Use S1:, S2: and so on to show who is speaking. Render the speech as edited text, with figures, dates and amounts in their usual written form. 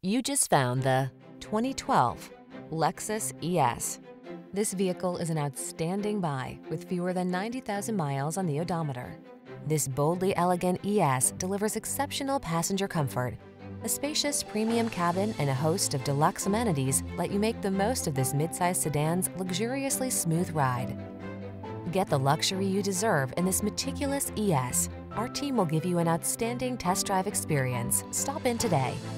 S1: You just found the 2012 Lexus ES. This vehicle is an outstanding buy with fewer than 90,000 miles on the odometer. This boldly elegant ES delivers exceptional passenger comfort. A spacious premium cabin and a host of deluxe amenities let you make the most of this midsize sedan's luxuriously smooth ride. Get the luxury you deserve in this meticulous ES. Our team will give you an outstanding test drive experience. Stop in today.